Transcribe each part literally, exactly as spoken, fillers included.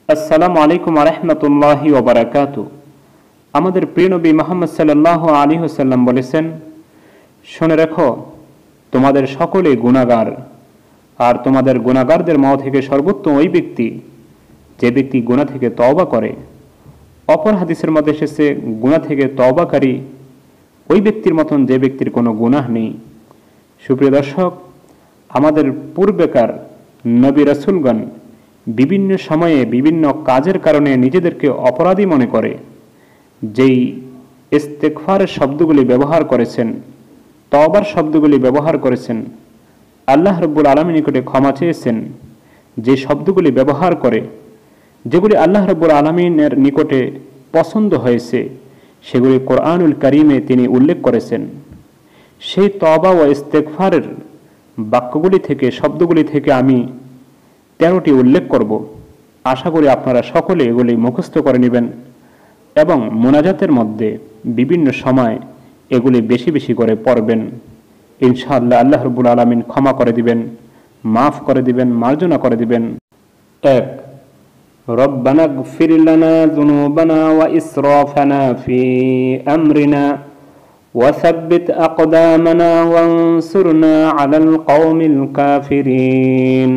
আসসালামু আলাইকুম রাহমাতুল্লাহি ওয়া বারাকাতুহু। আমাদের প্রিয় নবী মুহাম্মদ সাল্লাল্লাহু আলাইহি ওয়াসাল্লাম বলেছেন, শুনে রাখো তোমাদের সকলে গুনাহগার, আর তোমাদের গুনাহগারদের মধ্য থেকে সর্বোত্তম ওই ব্যক্তি যে ব্যক্তি গুনাহ থেকে তওবা করে। অপর হাদিসের মধ্যে এসেছে, গুনাহ থেকে তওবাকারী ওই ব্যক্তির মতন যে ব্যক্তির কোনো গুনাহ নেই। সুপ্রিয় দর্শক, আমাদের পূর্বেকার নবী রাসূলগণ বিভিন্ন সময়ে বিভিন্ন কাজের কারণে নিজেদেরকে অপরাধী মনে করে যেই ইস্তেগফারের শব্দগুলি ব্যবহার করেছেন, তওবার শব্দগুলি ব্যবহার করেছেন, আল্লাহ রাব্বুল আলামিনের নিকটে ক্ষমা চেয়েছেন, যে শব্দগুলি ব্যবহার করে যেগুলি আল্লাহ রাব্বুল আলামিনের নিকটে পছন্দ হয়েছে সেগুলি কোরআনুল কারীমে তিনি উল্লেখ করেছেন। সেই তওবা ও ইস্তেগফারের বাক্যগুলি থেকে, শব্দগুলি থেকে আমি তেরোটি উল্লেখ করব। আশা করি আপনারা সকলে এগুলি মুখস্থ করে নেবেন এবং মোনাজাতের মধ্যে বিভিন্ন সময় এগুলি বেশি বেশি করে পড়বেন। ইনশাআল্লাহ আল্লাহ রাব্বুল আলামিন ক্ষমা করে দিবেন, মাফ করে দিবেন, মার্জনা করে দিবেন। এক, রব্বানা গফির লানা যুনুবানা ওয়া ইসরাফানা ফি আমরিনা ওয়া সাব্বিত আকদামানা ওয়ানসুরনা আলাল কওমিল কাফিরিন।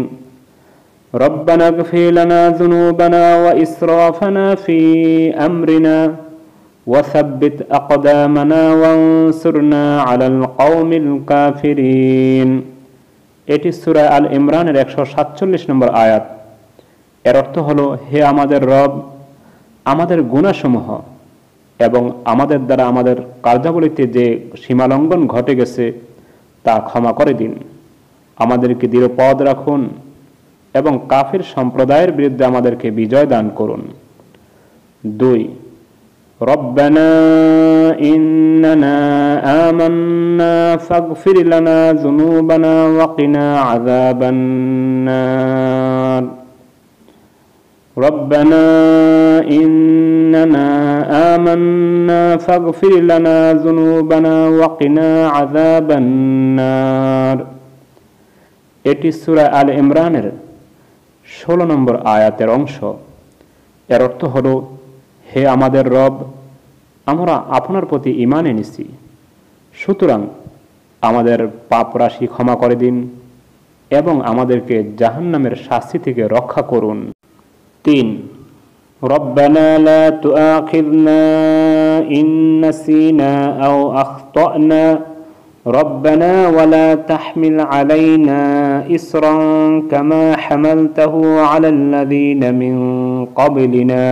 ربنا اغفر لنا ذنوبنا وإسرافنا في أمرنا وثبت أقدامنا وانصرنا على القوم الكافرين। এটি সূরা আল ইমরানের একশো সাতচল্লিশ নম্বর আয়াত। এর অর্থ হলো, হে আমাদের রব, আমাদের গুনাহসমূহ এবং আমাদের দ্বারা আমাদের কার্যাবলীতে যে সীমালঙ্ঘন ঘটে গেছে তা ক্ষমা করে দিন। আমাদেরকে দৃঢ় পথ রাখুন এবং কাফির সম্প্রদায়ের বিরুদ্ধে আমাদেরকে বিজয় দান করুন। দুই, রব্বানা ইন্নানা আমান্না ফাগফির লানা যুনুবানা ওয়া কিনা আযাবান নার। রব্বানা ইন্নানা আমান্না ফাগফির লানা যুনুবানা ওয়া কিনা আযাবান নার। এটি সূরা আল ইমরানের ষোলো নম্বর আয়াতের অংশ। এর অর্থ হলো, হে আমাদের রব, আমরা আপনার প্রতি ঈমান এনেছি, সুতরাং আমাদের পাপ রাশি ক্ষমা করে দিন এবং আমাদেরকে জাহান্নামের শাস্তি থেকে রক্ষা করুন। তিন, রব্বানা লা তুআখিযনা ইন নাসিনা আও আখতানা ربنا ولا تحمل علينا إصرا كما حملته على الذين من قبلنا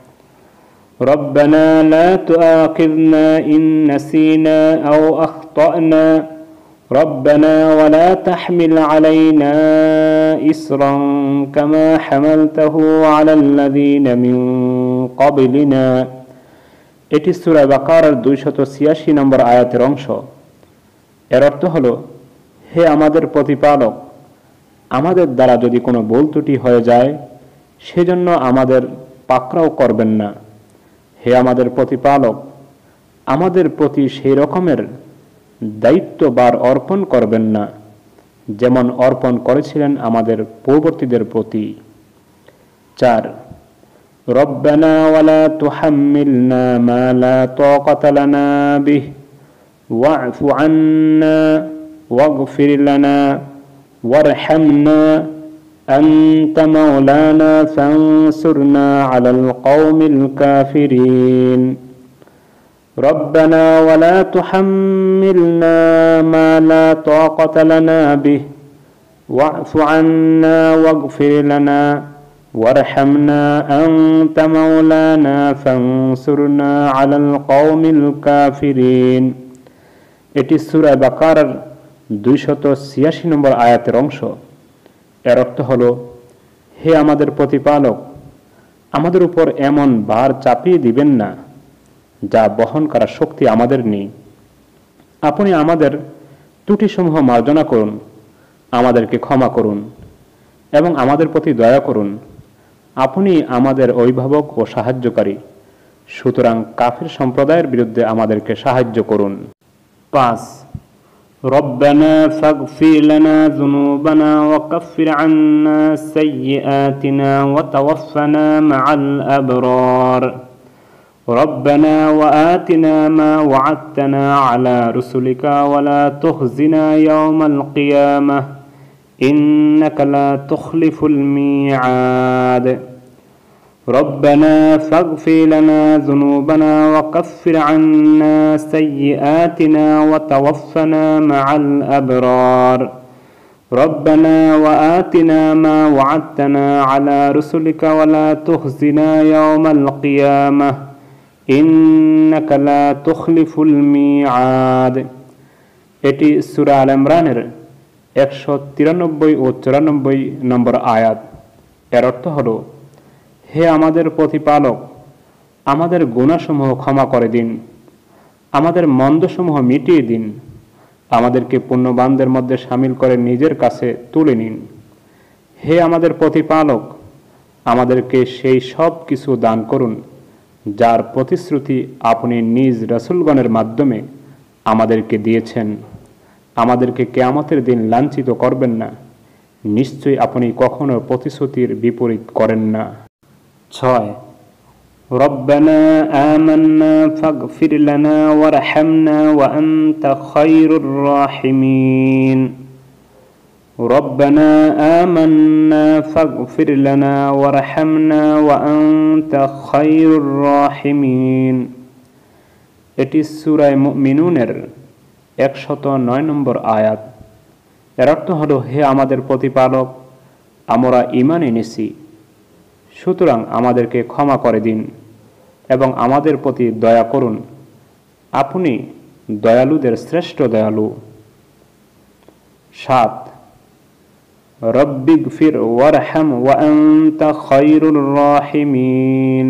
ربنا لا تؤاخذنا إن نسينا أو أخطأنا ربنا ولا تحمل علينا إصرا كما حملته على الذين من قبلنا। এটি সূরা বাকারার দুইশত ছিয়াশি নম্বর আয়াতের অংশ। এর অর্থ হলো, হে আমাদের প্রতিপালক, আমাদের দ্বারা যদি কোনো ভুল ত্রুটি হয়ে যায় সেজন্য আমাদের পাকড়াও করবেন না। হে আমাদের প্রতিপালক, আমাদের প্রতি সেই রকমের দায়িত্বভার অর্পণ করবেন না যেমন অর্পণ করেছিলেন আমাদের পূর্ববর্তীদের প্রতি। চার, রব্বানা ওয়ালা তুহাম্মিলনা মা লা তাকাতা লানা বিহি واعف عنا واغفر لنا وارحمنا أنت مولانا فانصرنا على القوم الكافرين ربنا ولا تحملنا ما لا طاقة لنا به واعف عنا واغفر لنا وارحمنا أنت مولانا فانصرنا على القوم الكافرين। এটি সূরা বাকারার দুইশত ছিয়াশি নম্বর আয়াতের অংশ। এর অর্থ হলো, হে আমাদের প্রতিপালক, আমাদের উপর এমন ভার চাপিয়ে দিবেন না যা বহন করার শক্তি আমাদের নেই। আপনি আমাদের ত্রুটিসমূহ মার্জনা করুন, আমাদেরকে ক্ষমা করুন এবং আমাদের প্রতি দয়া করুন। আপনি আমাদের অভিভাবক ও সাহায্যকারী, সুতরাং কাফির সম্প্রদায়ের বিরুদ্ধে আমাদেরকে সাহায্য করুন। পাঁচ, ربنا فاغفر لنا ذنوبنا وكفر عنا سيئاتنا وتوفنا مع الأبرار ربنا وآتنا ما وعدتنا على رسلك ولا تخزنا يوم القيامة إنك لا تخلف الميعاد ربنا فاغفر لنا ذنوبنا وكفر عنا سيئاتنا وتوفنا مع الأبرار ربنا وآتنا ما وعدتنا على رسلك ولا تخزنا يوم القيامة إنك لا تخلف الميعاد এটি সূরা আল ইমরানের একশো তিরানব্বই ও চুরানব্বই নম্বর আয়াত। এর অর্থ হলো, হে আমাদের প্রতিপালক, আমাদের গুনাহসমূহ ক্ষমা করে দিন, আমাদের মন্দসমূহ মিটিয়ে দিন, আমাদেরকে পুণ্যবানদের মধ্যে শামিল করে নিজের কাছে তুলে নিন। হে আমাদের প্রতিপালক, আমাদেরকে সেই সব কিছু দান করুন যার প্রতিশ্রুতি আপনি নিজ রাসূলগণের মাধ্যমে আমাদেরকে দিয়েছেন। আমাদেরকে কিয়ামতের দিন লাঞ্ছিত করবেন না, নিশ্চয়ই আপনি কখনো প্রতিশ্রুতির বিপরীত করেন না। ছয়, রব্বানা আমান্না ফাগফির লানা ওয়ারহামনা ওয়া আনতা খায়রুর রাহিমিন রব্বানা আমান্না ফাগফির লানা ওয়ারহামনা ওয়া আনতা খায়রুর রাহিমিন। এটি সূরা মুমিনুনের একশত নয় নম্বর আয়াত। এর অর্থ হলো, হে আমাদের প্রতিপালক, আমরা ঈমান এনেছি, সুতরাং আমাদেরকে ক্ষমা করে দিন এবং আমাদের প্রতি দয়া করুন, আপনি দয়ালুদের শ্রেষ্ঠ দয়ালু। সাত, রব্বিগফির ওয়ারহাম ওয়া আনতা খায়রুর রাহিমিন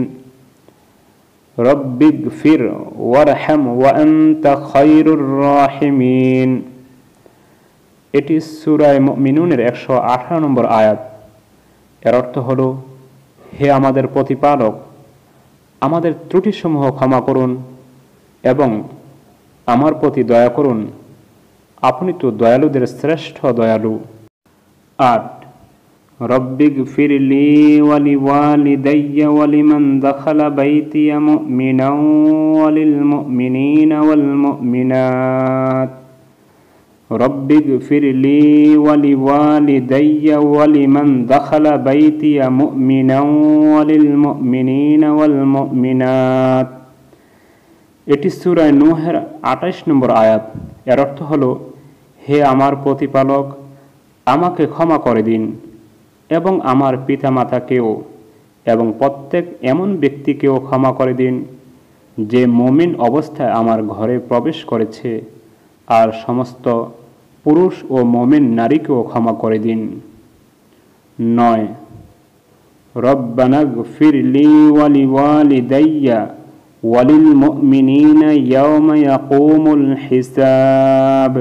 রব্বিগফির ওয়ারহাম ওয়া আনতা খায়রুর রাহিমিন। এটি সূরা মুমিনুনের একশো আঠারো নম্বর আয়াত। এর অর্থ হলো, হে আমাদের প্রতিপালক, আমাদের ত্রুটিসমূহ ক্ষমা করুন এবং আমার প্রতি দয়া করুন, আপনি তো দয়ালুদের শ্রেষ্ঠ দয়ালু। আট, রব্বিগফিরলি ওয়া লিওয়ালিদাইয়া ওয়া লিমান দাখালা বাইতিয়া মুমিনান ওয়া লিল মুমিনিনা ওয়াল মুমিনাত রব্বিগফিরলি ওয়া লিওয়ালিদাইয়া ওয়া লিমান দাখালা বাইতিয়া মুমিনান ওয়া লিল মুমিনিনা ওয়াল মুমিনাত। এটি সূরা নূহের আটাইশ নম্বর আয়াত। এর অর্থ হলো, হে আমার প্রতিপালক, আমাকে ক্ষমা করে দিন এবং আমার পিতামাতাকেও এবং প্রত্যেক এমন ব্যক্তিকেও ক্ষমা করে দিন যে মুমিন অবস্থায় আমার ঘরে প্রবেশ করেছে, আর সমস্ত পুরুষ ও মুমিন নারীকেও ক্ষমা করে দিন। নয়, রব্বানাগফিরলি ওয়া লিওয়ালিদাইয়া ওয়া লিল মুমিনিনা ইয়াওমা ইয়াকুমুল হিসাব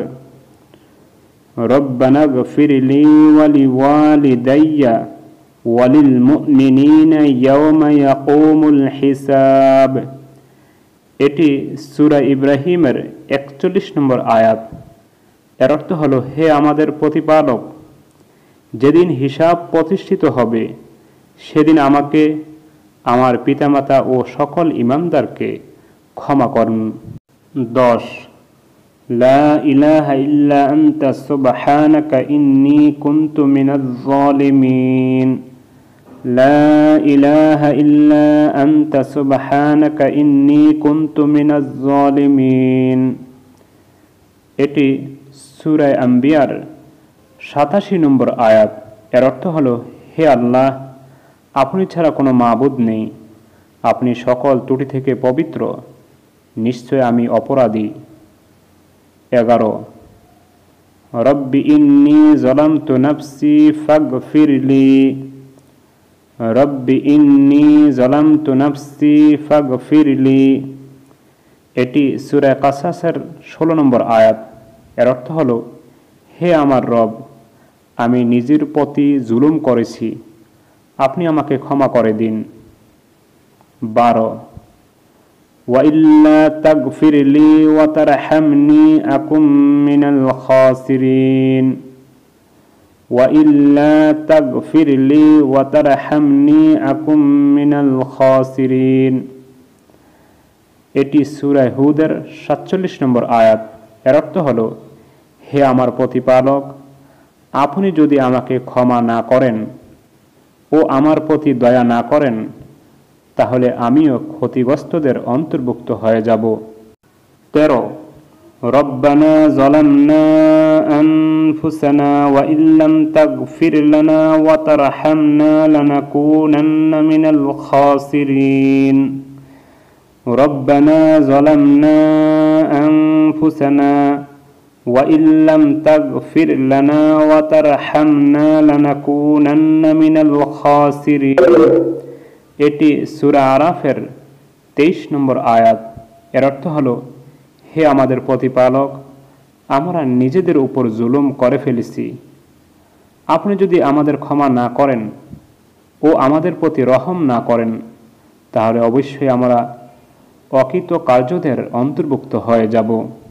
রব্বানাগফিরলি ওয়া লিওয়ালিদাইয়া ওয়া লিল মুমিনিনা ইয়াওমা ইয়াকুমুল হিসাব। এটি সূরা ইব্রাহিমের একচল্লিশ নম্বর আয়াত। এর অর্থ হলো, হে আমাদের প্রতিপালক, যেদিন হিসাব প্রতিষ্ঠিত হবে সেদিন আমাকে, আমার পিতামাতা ও সকল ঈমানদারকে ক্ষমা করুন। দশ, লা ইলাহা ইল্লা আনতা সুবহানাকা ইন্নী কুনতু মিনাজ যালিমিন লা ইলাহা ইল্লা আনতা সুবহানাকা ইন্নী কুনতু মিনাজ যালিমিন। এটি সূরা আম্বিয়ার সাতাশি নম্বর আয়াত। এর অর্থ হলো, হে আল্লাহ, আপনি ছাড়া কোনো মাবুদ নেই, আপনি সকল ত্রুটি থেকে পবিত্র, নিশ্চয় আমি অপরাধী। এগারো, রব্বি ইন্নী যালামতু নাফসি ফাগফিরলি রব্বি ইন্নী যালামতু নাফসি ফাগফিরলি। এটি সূরা কাসাসের ষোলো নম্বর আয়াত। এর অর্থ হলো, হে আমার রব, আমি নিজের প্রতি জুলুম করেছি, আপনি আমাকে ক্ষমা করে দিন। বারো, وإلا تغفر لي وترحمني أكن من الخاسرين وإلا تغفر لي وترحمني أكن من الخاسرين এটি সূরা হুদের সাতচল্লিশ নম্বর আয়াত। এর অর্থ হলো, হে আমার প্রতিপালক, আপনি যদি আমাকে ক্ষমা না করেন ও আমার প্রতি দয়া না করেন তাহলে আমিও ক্ষতিগ্রস্তদের অন্তর্ভুক্ত হয়ে যাব। তেরো, রব্বানা যালামনা আনফুসানা ওয়া ইল্লাম তাগফির লানা ওয়া তারহামনা লানাকুনান্না মিনাল খাসিরিন। রব্বানা যালামনা আনফুসানা ওয়া ইল্লাম তাগফির লানা ওয়া তারহামনা লানাকুনান্না মিনাল খাসিরিন। এটি সূরা আরাফের তেইশ নম্বর আয়াত। এর অর্থ হলো, হে আমাদের প্রতিপালক, আমরা নিজেদের উপর জুলুম করে ফেলেছি। আপনি যদি আমাদের ক্ষমা না করেন ও আমাদের প্রতি রহম না করেন তাহলে অবশ্যই আমরা অকৃতকার্যদের অন্তর্ভুক্ত হয়ে যাব।